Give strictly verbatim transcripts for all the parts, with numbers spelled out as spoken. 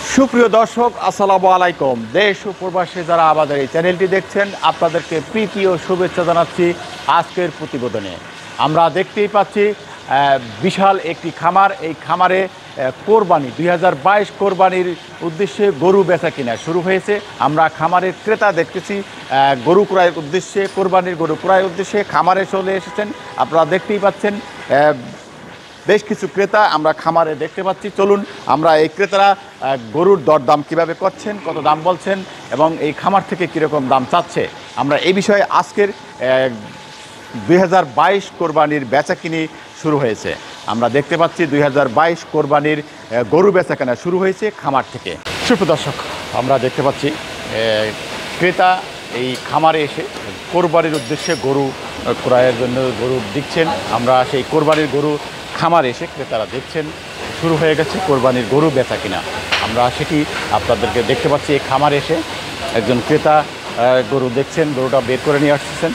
সুপ্রিয় দর্শক, আসসালামু আলাইকুম। দেশ ও প্রবাসী যারা আমাদের এই চ্যানেলটি দেখছেন, আপনাদেরকে প্রীতি ও শুভেচ্ছা জানাচ্ছি। আজকের প্রতিবেদনে আমরা দেখতেই পাচ্ছি বিশাল একটি খামার। এই খামারে কোরবানি দুই হাজার বাইশ কোরবানির উদ্দেশ্যে গরু বেচা কিনা শুরু হয়েছে। আমরা খামারের ক্রেতা দেখতেছি গরু ক্রয়ের উদ্দেশ্যে, কোরবানির গরু ক্রয়ের উদ্দেশ্যে খামারে চলে এসেছেন। আপনারা দেখতেই পাচ্ছেন বেশ কিছু ক্রেতা আমরা খামারে দেখতে পাচ্ছি। চলুন আমরা এই ক্রেতারা গরুর দরদাম কিভাবে করছেন, কত দাম বলছেন এবং এই খামার থেকে কীরকম দাম চাচ্ছে, আমরা এই বিষয়ে আজকের দুই হাজার বাইশ কোরবানির বেচাকিনি শুরু হয়েছে। আমরা দেখতে পাচ্ছি দুই হাজার বাইশ কোরবানির গরু বেচাকেনা শুরু হয়েছে খামার থেকে। সুপ্রিয় দর্শক, আমরা দেখতে পাচ্ছি ক্রেতা এই খামারে এসে কোরবানির উদ্দেশ্যে গরু ক্রয়ের জন্য গরু দিচ্ছেন। আমরা সেই কোরবানির গরু খামারে এসে ক্রেতারা দেখছেন শুরু হয়ে গেছে কোরবানির গরু বেচা কিনা। আমরা সেটি আপনাদেরকে দেখতে পাচ্ছি। এই খামারে এসে একজন ক্রেতা গরু দেখছেন, গরুটা বের করে নিয়ে আসছেন।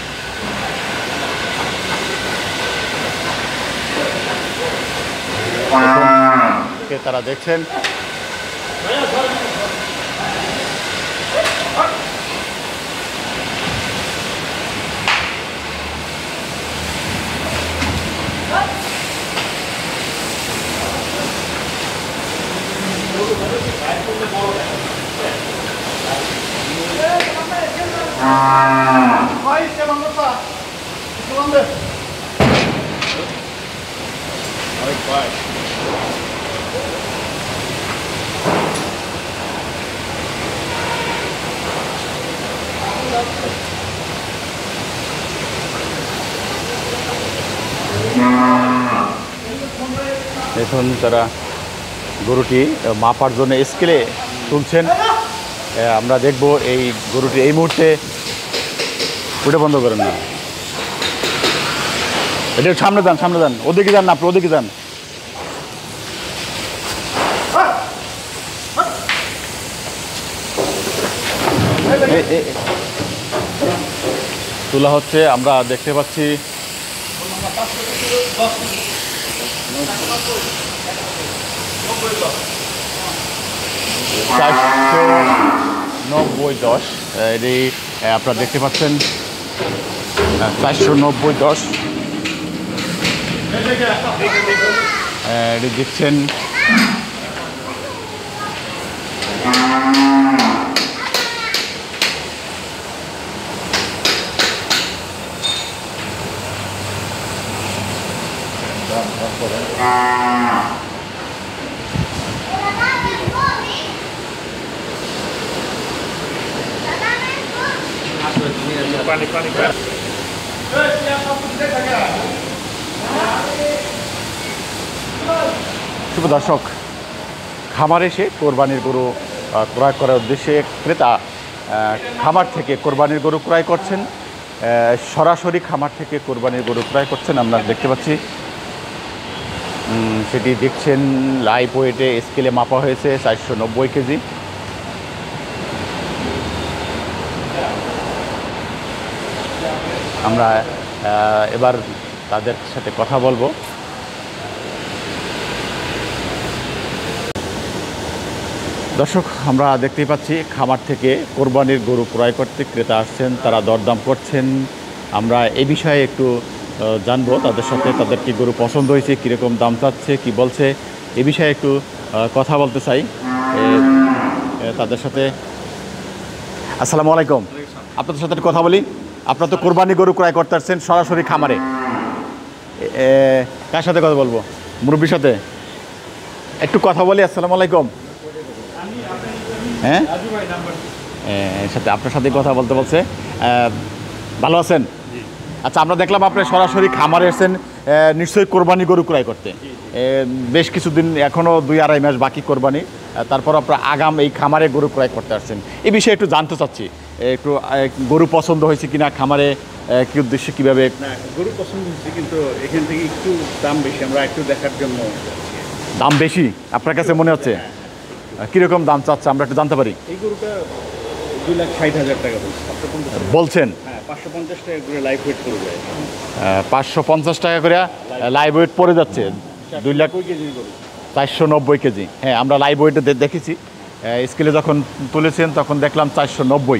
ক্রেতারা দেখছেন এখন তারা গরুটি মাপার জন্য স্কেলে তুলছেন। আমরা দেখব এই গরুটি এই মুহূর্তে ওটা বন্ধ করেন না, এটা সামনে যান, সামনে যান, ওদিকে যান না, আপনি ওদিকে যান। তোলা হচ্ছে, আমরা দেখতে পাচ্ছি চারশো নব্বই দশ, এটি আপনারা দেখতে পাচ্ছেন চারশো নব্বই দশ এটি দিচ্ছেন। পানি পানি শুভ দর্শক, খামারে এসে কোরবানির গরু ক্রয় করার উদ্দেশ্যে ক্রেতা খামার থেকে কোরবানির গরু ক্রয় করছেন। সরাসরি খামার থেকে কোরবানির গরু ক্রয় করছেন আমরা দেখতে পাচ্ছি। সেটি দেখছেন লাইভ ওয়েটে স্কেলে মাপা হয়েছে চারশো নব্বই কেজি। আমরা এবার তাদের সাথে কথা বলবো। দর্শক, আমরা দেখতেই পাচ্ছি খামার থেকে কোরবানির গরু ক্রয় করতে ক্রেতা আসছেন, তারা দরদাম করছেন। আমরা এই বিষয়ে একটু জানবো তাদের সাথে, তাদের কি গরু পছন্দ হয়েছে, কীরকম দাম চাচ্ছে, কি বলছে, এ বিষয়ে একটু কথা বলতে চাই তাদের সাথে। আসসালামু আলাইকুম, আপনাদের সাথে কথা বলি। আপনারা তো কোরবানি গরু ক্রয় করতে আসছেন সরাসরি খামারে, কার সাথে কথা বলবো? মুরব্বীর সাথে একটু কথা বলি। আসসালামু আলাইকুম। হ্যাঁ, এর সাথে আপনার সাথে কথা বলতে বলছে। ভালো আছেন? আচ্ছা, আমরা দেখলাম আপনি সরাসরি খামারে এসেছেন, নিশ্চয়ই কোরবানি গরু ক্রয় করতে। বেশ কিছুদিন, এখনও দুই আড়াই মাস বাকি কোরবানি, তারপর আপনার আগাম এই খামারে গরু ক্রয় করতে আসছেন। এই বিষয়ে একটু জানতে চাচ্ছি, একটু গরু পছন্দ হয়েছে কিনা, খামারে কি উদ্দেশ্যে, কীভাবে? গরু পছন্দ হয়েছে, কিন্তু এখান থেকে একটু দাম বেশি, আমরা একটু দেখার জন্য। দাম বেশি আপনার কাছে মনে হচ্ছে? কীরকম দাম চাচ্ছে আমরা একটু জানতে পারি? এই গরুটা দুই লাখ ষাট হাজার টাকা বলছেন। হ্যাঁ, পাঁচশো পঞ্চাশ টাকা করে লাইভ ওয়েট পড়ে যায়। পাঁচশো পঞ্চাশ টাকা করে লাইভ ওয়েট পড়ে যাচ্ছে। দুই লাখ কেজির গরু। চারশো নব্বই কেজি, হ্যাঁ আমরা লাইভ ওয়েটে দেখেছি, স্কেলে যখন তুলেছেন তখন দেখলাম চারশো নব্বই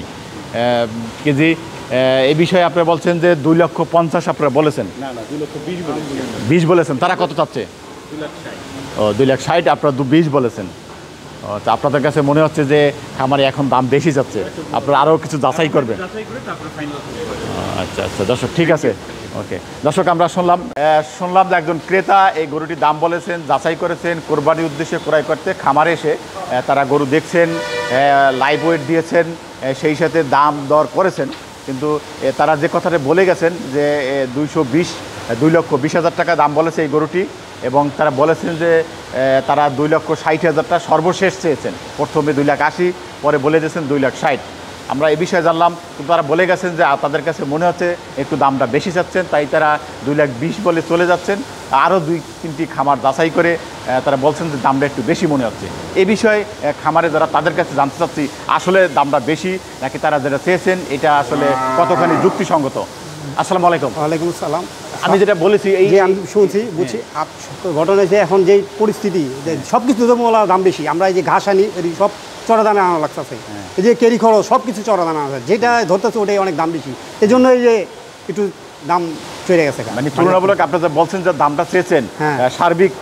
কেজি। এই বিষয়ে আপনি বলছেন যে দুই লক্ষ পঞ্চাশ আপনারা বলেছেন, না না দুই লক্ষ বিশ বলেছি। বিশ বলেছেন, তারা কত চাচ্ছে? দুই লাখ ষাট। ও দুই লাখ ষাট, আপনারা দু বিশ বলেছেন। ও আচ্ছা, আপনাদের কাছে মনে হচ্ছে যে খামারে এখন দাম বেশি যাচ্ছে, আপনারা আরও কিছু যাচাই করবেন? যাচাই করে তারপরে ফাইনাল করব। আচ্ছা আচ্ছা দর্শক, ঠিক আছে, ওকে দর্শক, আমরা শুনলাম শুনলাম যে একজন ক্রেতা এই গরুটির দাম বলেছেন, যাচাই করেছেন, কোরবানির উদ্দেশ্যে ক্রয় করতে খামারে এসে তারা গরু দেখছেন, লাইভ ওয়েট দিয়েছেন, সেই সাথে দাম দর করেছেন, কিন্তু তারা যে কথাটা বলে গেছেন যে দুইশো বিশ দুই লক্ষ বিশ হাজার টাকা দাম বলেছে এই গরুটি, এবং তারা বলেছেন যে তারা দুই লক্ষ ষাট হাজারটা সর্বশেষ চেয়েছেন, প্রথমে দুই লাখ আশি, পরে বলে দিয়েছেন দুই লাখ ষাট। আমরা এই বিষয়ে জানলাম, কিন্তু তারা বলে গেছেন যে তাদের কাছে মনে হচ্ছে একটু দামটা বেশি চাচ্ছেন, তাই তারা দুই লাখ বিশ বলে চলে যাচ্ছেন। আরও দুই তিনটি খামার যাচাই করে তারা বলছেন যে দামটা একটু বেশি মনে হচ্ছে। এই বিষয়ে খামারে যারা, তাদের কাছে জানতে চাচ্ছি আসলে দামটা বেশি নাকি তারা যেটা চেয়েছেন এটা আসলে কতখানি যুক্তিসঙ্গত। আসসালামু আলাইকুম। ওয়ালাইকুম আসসালাম। আমি যেটা বলেছি এই যে আমি শুনছি বুঝছি, ঘটনা হয়েছে এখন যে পরিস্থিতি, যে সব কিছু দাম বেশি, আমরা এই যে ঘাস আনি এই সব চড়া দামে আনা লাগতেছে, এই যে কেরি খরচ সব কিছু চড়া দামে আনা, যেটা ধরতেছে ওটাই অনেক দাম বেশি, এই জন্য এই যে একটু দাম চড়ে গেছে। মানে তুলনামূলক আপনারা বলছেন যে দামটা চেয়েছেন, সার্বিক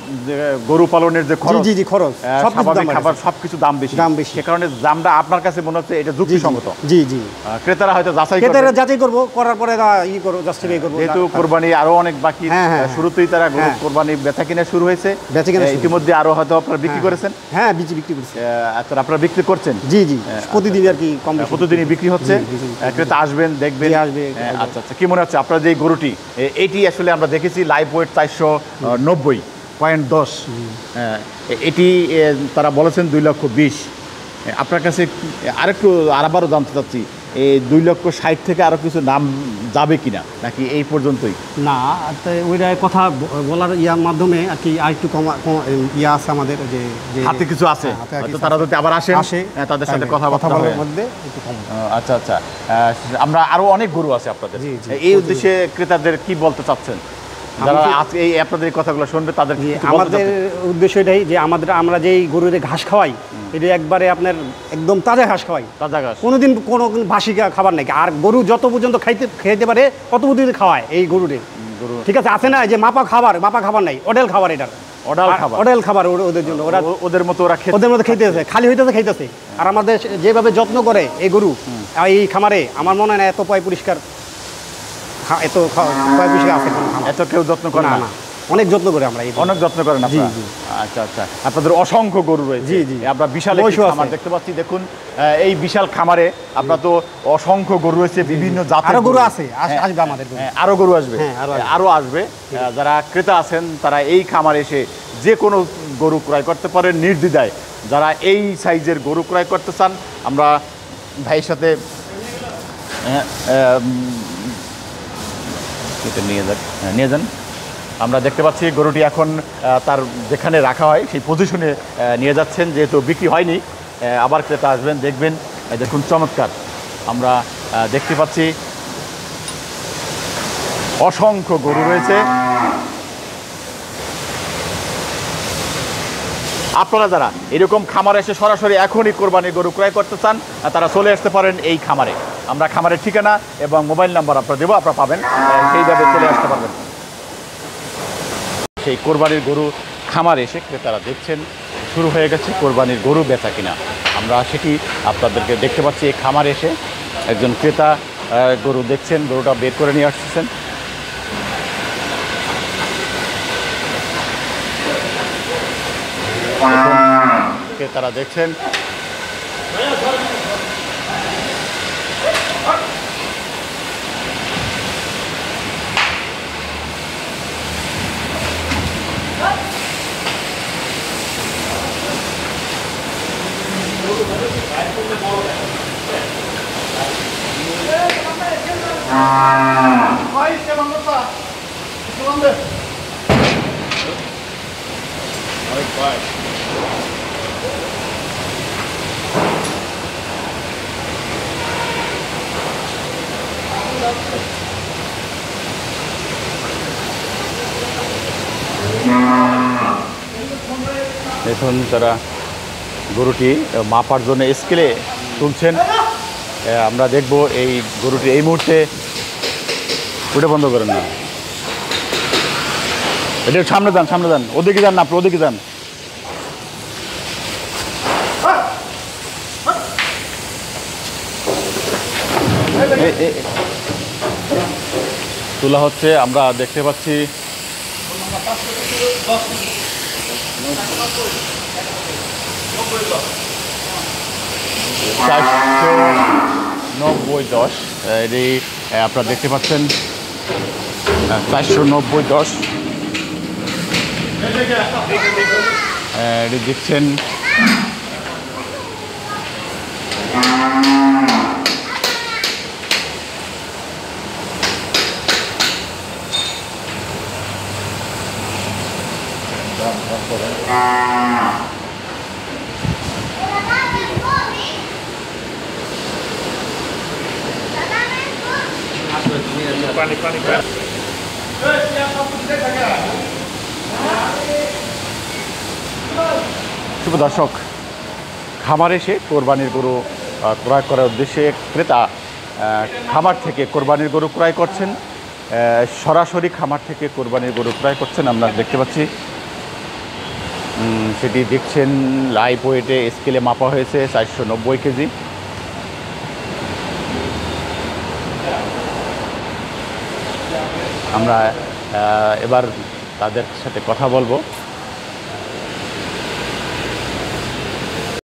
গরু পালনের যে খরচ, জি জি খরচ, খাবার সবকিছু দাম বেশি দাম বেশি সে কারণে দামটা আপনার কাছে মনে হচ্ছে এটা যুক্তিসঙ্গত। জি জি, ক্রেতারা হয়তো যাচাই ক্রেতারা যাচাই করবো, করার পরে ই করবো, জাস্টিফাই করবো, যেহেতু কোরবানি আরো অনেক বাকি, শুরুতেই তারা গরু কোরবানি বেচা কিনা শুরু হয়েছে, বেচা কিনা ইতিমধ্যে আরো হয়তো আপনারা বিক্রি করেছেন। হ্যাঁ বিক্রি বিক্রি করছে, আচ্ছা আপনারা বিক্রি করছেন? জি জি, প্রতিদিন আর কি কম প্রতিদিনই বিক্রি হচ্ছে, ক্রেতা আসবেন দেখবেন আসবে। আচ্ছা আচ্ছা, কি মনে হচ্ছে আপনার যে গরুটি এটি আসলে আমরা দেখেছি লাইভ ওয়েট চারশো নব্বই পয়েন্ট দশ, এটি তারা বলেছেন দুই লক্ষ বিশ। আপনার কাছে আরেকটু আরবারও জানতে চাচ্ছি, এই দুই লক্ষ ষাট থেকে আরও কিছু নাম যাবে কিনা, নাকি এই পর্যন্তই? না, ওইটা কথা বলার ইয়ার মাধ্যমে আর কি আর একটু কমা ইয়া আছে আমাদের, যে হাতে কিছু আছে, তারা যদি আবার আসে তাদের সাথে কথা বলার মধ্যে একটু কম। আচ্ছা আচ্ছা, আমরা আরও অনেক গরু আছে আপনাদের, এই উদ্দেশ্যে ক্রেতাদের কি বলতে চাচ্ছেন যারা আজকে এই আপনাদের কথাগুলো শুনবে তাদের? আমাদের উদ্দেশ্য এটাই যে আমাদের আমরা যেই গরুর ঘাস খাওয়াই, এটা একবারে আপনার একদম তাজা ঘাস খাওয়াই, তাজা ঘাস, কোনোদিন কোনো বাসি খাবার নাই। আর গরু যত পর্যন্ত খাইতে খাইতে পারে তত পর্যন্ত খাওয়ায় এই গরুরে, ঠিক আছে? আছে না যে মাপা খাবার, মাপা খাবার নাই, অডেল খাবার, এটার অডাল খাবার, অডেল খাবার ওদের জন্য, ওরা ওদের মতো ওরা ওদের মতো খাইতেছে, খালি হইতেছে খাইতেছে। আর আমাদের যেভাবে যত্ন করে এই গরু এই খামারে, আমার মনে হয় না এত পয় পরিষ্কার, এত এত কেউ যত্ন করে না, অনেক যত্ন করে আমরা, অনেক যত্ন করেন আপনারা। আচ্ছা আচ্ছা, আপনাদের অসংখ্য গরু রয়েছে। জি জি, আমরা বিশাল খামার দেখতে পাচ্ছি, দেখুন এই বিশাল খামারে আপনার তো অসংখ্য গরু রয়েছে, বিভিন্ন জাতের গরু আছে, আসবে আমাদের, আরো গরু আসবে, আরো আসবে। যারা ক্রেতা আছেন তারা এই খামারে এসে যে কোনো গরু ক্রয় করতে পারেন নির্দ্বিধায়। যারা এই সাইজের গরু ক্রয় করতে চান, আমরা ভাইয়ের সাথে নিয়ে যান নিয়ে যান আমরা দেখতে পাচ্ছি গরুটি এখন তার যেখানে রাখা হয় সেই পজিশনে নিয়ে যাচ্ছেন, যেহেতু বিক্রি হয়নি, আবার ক্রেতা আসবেন দেখবেন। দেখুন চমৎকার, আমরা দেখতে পাচ্ছি অসংখ্য গরু রয়েছে। আপনারা যারা এরকম খামারে এসে সরাসরি এখনই কোরবানির গরু ক্রয় করতে চান, তারা চলে আসতে পারেন এই খামারে। আমরা খামারের ঠিকানা এবং মোবাইল নাম্বার আপনারা দেবো, আপনারা পাবেন, সেইভাবে চলে আসতে পারবেন। সেই কোরবানির গরু খামারে এসে ক্রেতারা দেখছেন শুরু হয়ে গেছে কোরবানির গরু বেচা কিনা। আমরা সেটি আপনাদেরকে দেখতে পাচ্ছি, এই খামারে এসে একজন ক্রেতা গরু দেখছেন, গরুটা বের করে নিয়ে আসতেছেন। ক্রেতারা দেখছেন এখন তারা গরুটি মাপার জন্য স্কেলে তুলছেন। আমরা দেখব এই গরুটি এই মুহূর্তে ওটা বন্ধ করেন না, এটা সামনে যান, সামনে যান, ওদিকে যান না, আপনি ওদিকে যান। তোলা হচ্ছে, আমরা দেখতে পাচ্ছি চারশো নব্বই দশ, এটি আপনারা দেখতে পাচ্ছেন চারশো নব্বই দশ এটি দেখছেন। পানি পানি শুভ দর্শক, খামার এসে কোরবানির গরু ক্রয় করার উদ্দেশ্যে ক্রেতা খামার থেকে কোরবানির গরু ক্রয় করছেন, সরাসরি খামার থেকে কোরবানির গরু ক্রয় করছেন। আমরা দেখতে পাচ্ছি সেটি দেখছেন লাইভ ওয়েটে স্কেলে মাপা হয়েছে চারশো নব্বই কেজি। আমরা এবার তাদের সাথে কথা বলবো।